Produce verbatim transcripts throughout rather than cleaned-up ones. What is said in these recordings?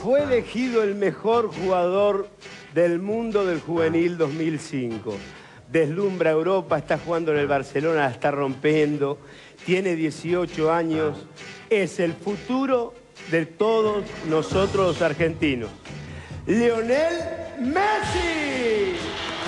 fue elegido el mejor jugador del mundo del juvenil dos mil cinco. Deslumbra Europa, está jugando en el Barcelona, la está rompiendo, tiene dieciocho años, es el futuro de todos nosotros los argentinos. ¡Lionel Messi!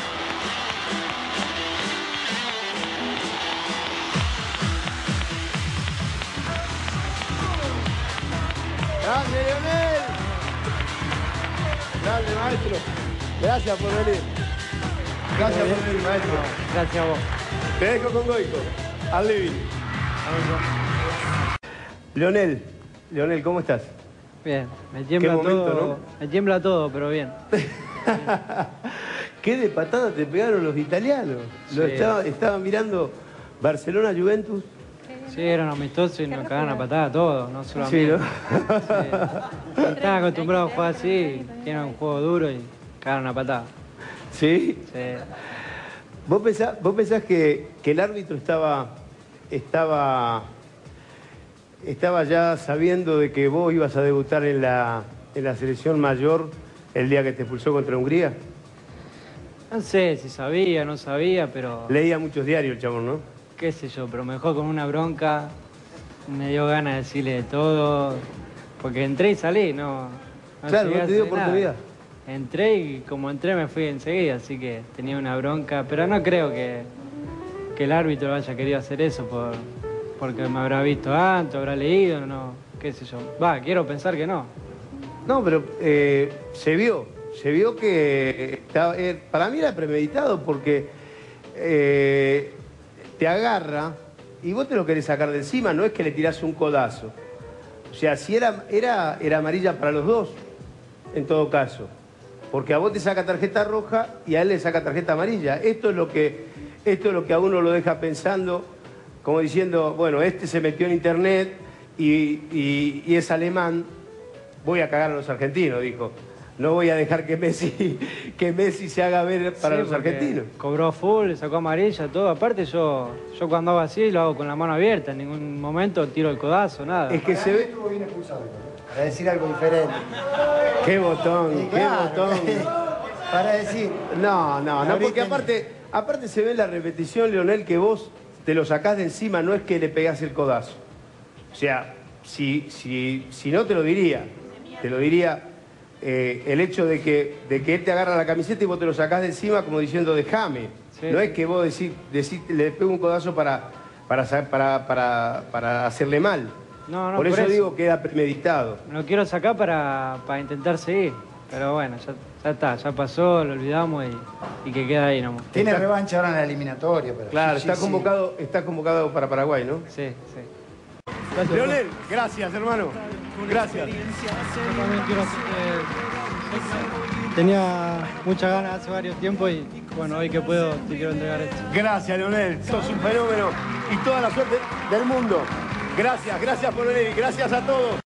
¡Grande, Lionel! ¡Grande, maestro! Gracias por venir. Gracias por venir, maestro. Gracias a vos. Te dejo con Goico. Al living. Lionel, Lionel, ¿cómo estás? Bien, me tiembla Qué momento, todo. ¿no? Me tiembla todo, pero bien. ¿Qué de patada te pegaron los italianos? Sí. Lo estaba, estaba mirando Barcelona-Juventus. Sí, eran amistosos y nos cagaban a patada todos, no solo a mí. Sí, ¿no? Sí. Están acostumbrados a jugar así, tienen un juego duro y cagaron a patada. ¿Sí? Sí. ¿Vos pensás, vos pensás que, que el árbitro estaba, estaba, estaba ya sabiendo de que vos ibas a debutar en la, en la selección mayor el día que te expulsó contra Hungría? No sé si sabía, no sabía, pero Leía muchos diarios el chabón, ¿no? qué sé yo, pero me dejó con una bronca, me dio ganas de decirle de todo, porque entré y salí, no, no Claro, llegué no a te dio hacer nada. oportunidad. Entré y como entré me fui enseguida, así que tenía una bronca, pero no creo que, que el árbitro haya querido hacer eso por, porque me habrá visto antes, habrá leído, no, qué sé yo. Va, quiero pensar que no. No, pero eh, se vio, se vio que estaba, eh, para mí era premeditado porque eh, te agarra y vos te lo querés sacar de encima, no es que le tirás un codazo. O sea, si era, era, era amarilla para los dos, en todo caso. Porque a vos te saca tarjeta roja y a él le saca tarjeta amarilla. Esto es lo que, esto es lo que a uno lo deja pensando, como diciendo, bueno, este se metió en internet y, y, y es alemán, voy a cagar a los argentinos, dijo. No voy a dejar que Messi, que Messi se haga ver para Sí, los porque argentinos. Cobró full, sacó amarilla, todo. Aparte yo, yo cuando hago así lo hago con la mano abierta, en ningún momento tiro el codazo, nada. Es que se ve... Estuvo bien expulsado, ¿no? Para decir algo diferente. ¡Qué botón! Sí, ¡Qué claro, botón! Para decir... No, no, no, Ahorita porque ni- aparte, aparte se ve en la repetición, Lionel, que vos te lo sacás de encima, no es que le pegás el codazo. O sea, si, si, si no te lo diría, te lo diría eh, el hecho de que, de que él te agarra la camiseta y vos te lo sacás de encima como diciendo déjame. Sí. No es que vos decís, decís, le pego un codazo para, para, sa- para, para, para hacerle mal. No, no, por, por eso, eso. digo que era premeditado. Me lo quiero sacar para, para intentar seguir. Pero bueno, ya, ya está, ya pasó, lo olvidamos y, y que queda ahí nomás. Tiene Está- revancha ahora en la eliminatoria. Pero Claro, sí, sí, está sí. convocado, está convocado para Paraguay, ¿no? Sí, sí. Leonel, gracias, hermano. Gracias. Yo también quiero, eh, tenía muchas ganas hace varios tiempos y bueno, hoy que puedo te quiero entregar esto. Gracias, Leonel. Sos un fenómeno y toda la suerte del mundo. Gracias, gracias por venir. Gracias a todos.